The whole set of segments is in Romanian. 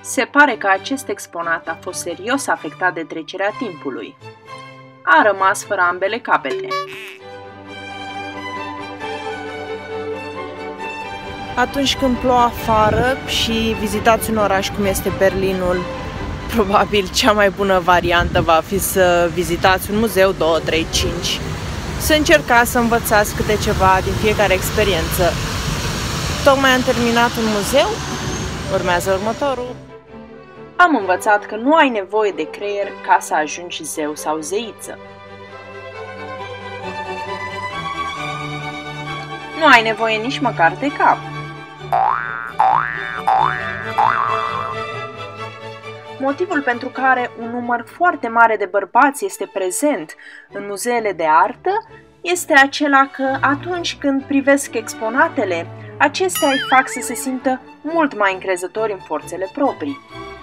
Se pare că acest exponat a fost serios afectat de trecerea timpului. A rămas fără ambele capete. Atunci când plouă afară și vizitați un oraș cum este Berlinul, probabil cea mai bună variantă va fi să vizitați un muzeu, 2, 3, 5. Să încercați să învățați câte ceva din fiecare experiență. Tocmai am terminat un muzeu, urmează următorul. Am învățat că nu ai nevoie de creier ca să ajungi zeu sau zeiță. Nu ai nevoie nici măcar de cap. Motivul pentru care un număr foarte mare de bărbați este prezent în muzeele de artă este acela că atunci când privesc exponatele, acestea îi fac să se simtă mult mai încrezători în forțele proprii.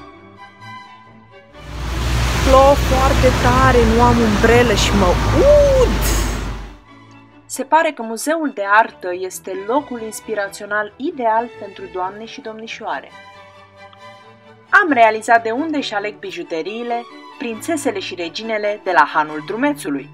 Plouă foarte tare, nu am umbrelă și mă ud! Se pare că muzeul de artă este locul inspirațional ideal pentru doamne și domnișoare. Am realizat de unde își aleg bijuteriile prințesele și reginele de la hanul drumețului.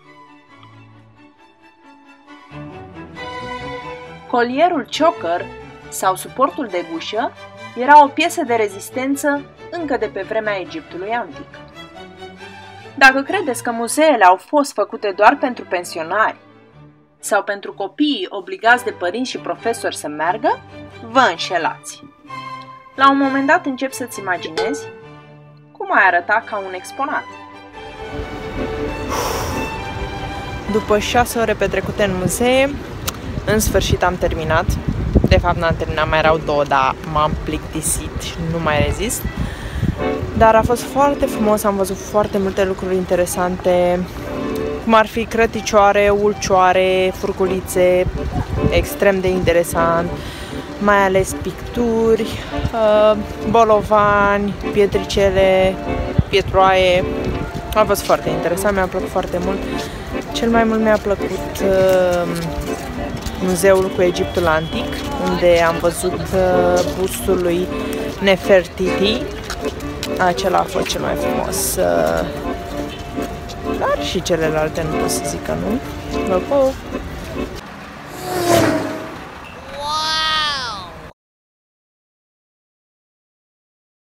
Colierul choker sau suportul de gușă era o piesă de rezistență încă de pe vremea Egiptului antic. Dacă credeți că muzeele au fost făcute doar pentru pensionari sau pentru copiii obligați de părinți și profesori să meargă, vă înșelați. La un moment dat începi să-ți imaginezi cum ai arăta ca un exponat. După 6 ore petrecute în muzee, în sfârșit am terminat. De fapt n-am terminat, mai erau 2, dar m-am plictisit și nu mai rezist. Dar a fost foarte frumos, am văzut foarte multe lucruri interesante, cum ar fi crăticioare, ulcioare, furculițe, extrem de interesant, mai ales picturi, bolovani, pietricele, pietroaie. A fost foarte interesant, mi-a plăcut foarte mult. Cel mai mult mi-a plăcut muzeul cu Egiptul antic, unde am văzut bustul lui Nefertiti. Acela a fost cel mai frumos. Dar și celelalte nu pot să zic că nu. Vă pup!